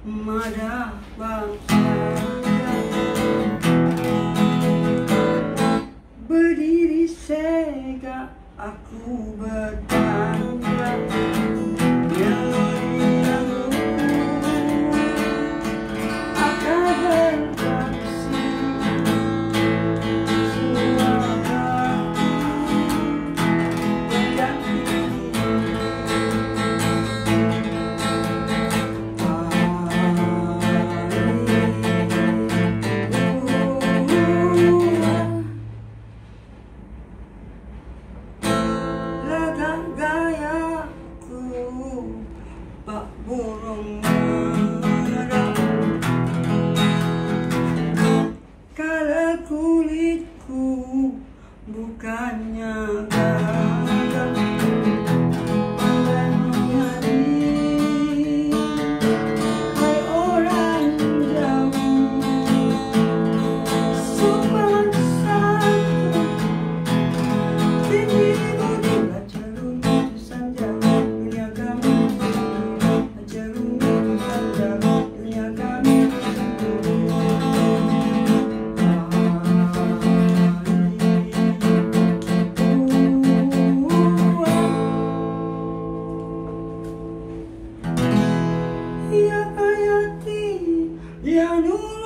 Mada bangsa berdiri sega aku bertangga melodi laguku akan bersaksi suara gayaku bak burung merah kala kulitku bukannya gagah dan menjadi hai orang jauh sopan satu tinggi ya ayati ya nur